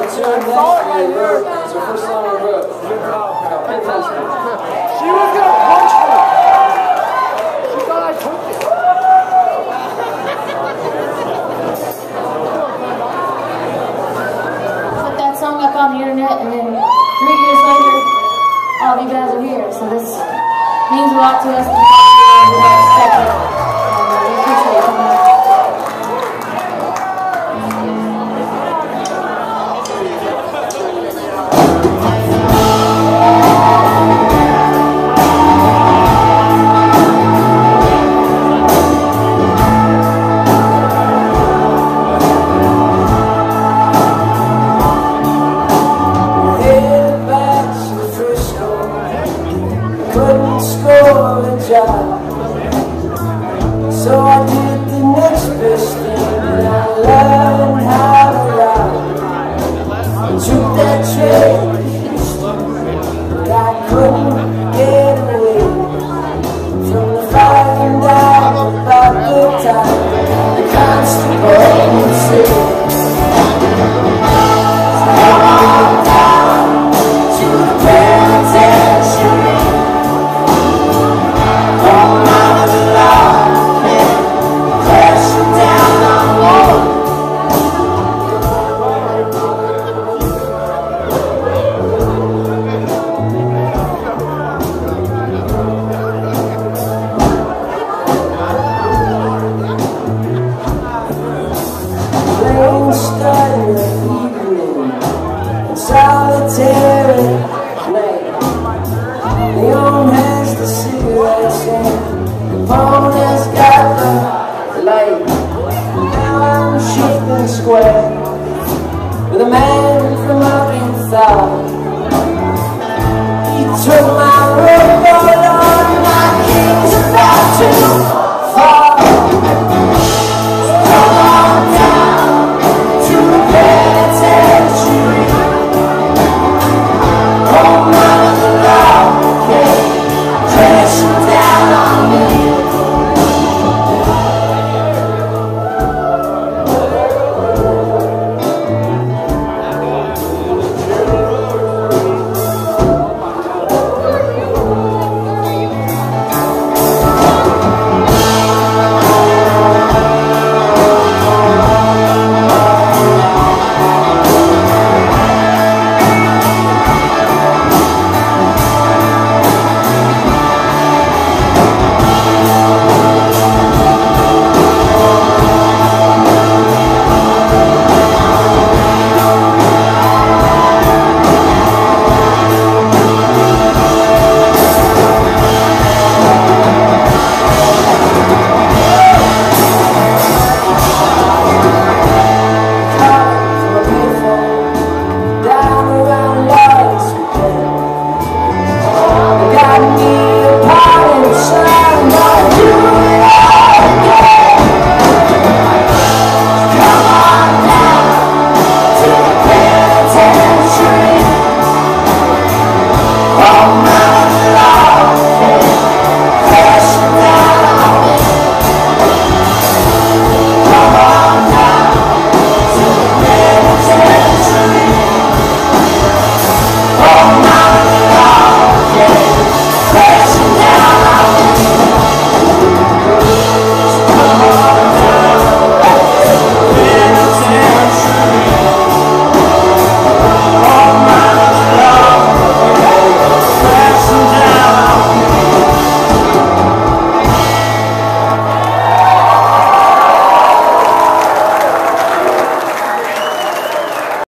On the internet, and then 3 years later, all of you guys are here. So this means a lot to us. And we appreciate it. So I did the next best thing, and I learned how to ride. I took that train, but I couldn't get away from the flying down about the time the constable would say, "Come on down to the penitentiary. Come out of the law, crashing down on wall." Rain starting the evening, solitary night. Leon has the cigarettes and Capone has got the light. Now I'm shifting square with a man from Arkansas. He took my rope, but on my king's about to fall.